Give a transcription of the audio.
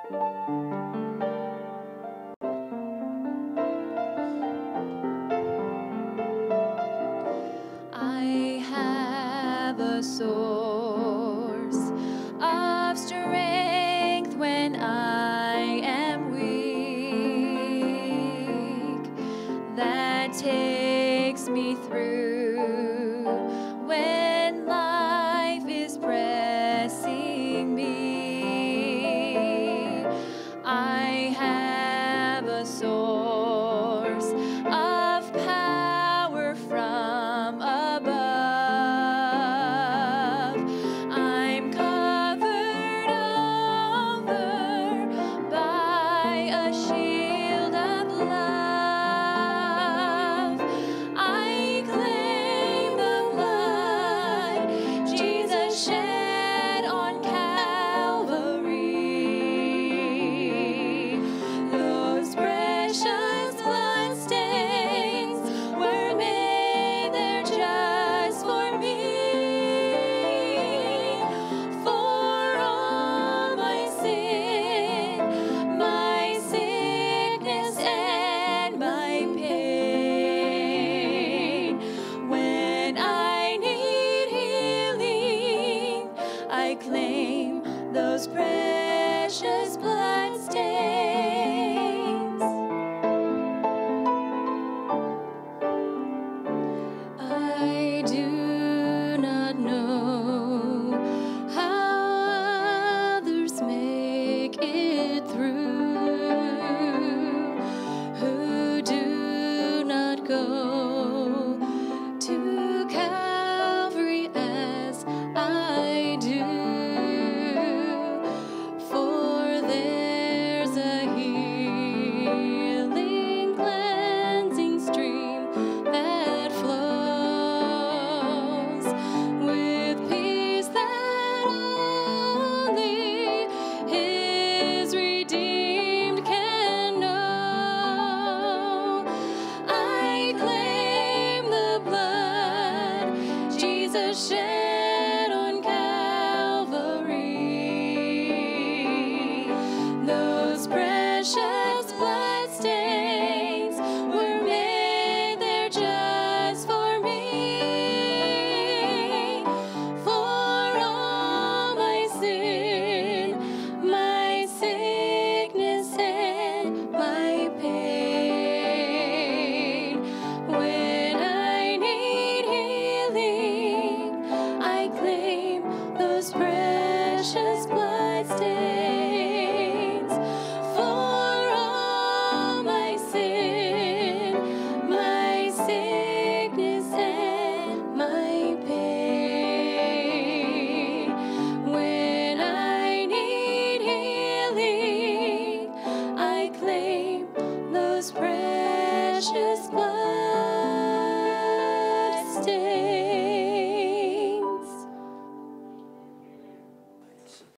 I have a source of strength when I am weak, that takes me through when life is pressing me. I have a source of power from above. I'm covered over by a shield of love. I claim the blood Jesus shed on Calvary. Those precious blood stains were made there just for me. For all my sin, my sickness, and my pain. When I need healing, I claim those precious blood stains. I do not know how others make it through, who do not go to Calvary as I do. For there's a healing, cleansing stream that flows with peace that only His redeemed can know. I claim the blood Jesus shed on Calvary. Those precious blood stains were made there just for me. For all my sin, my sickness, and my pain. When I need healing, I claim those precious blood stains.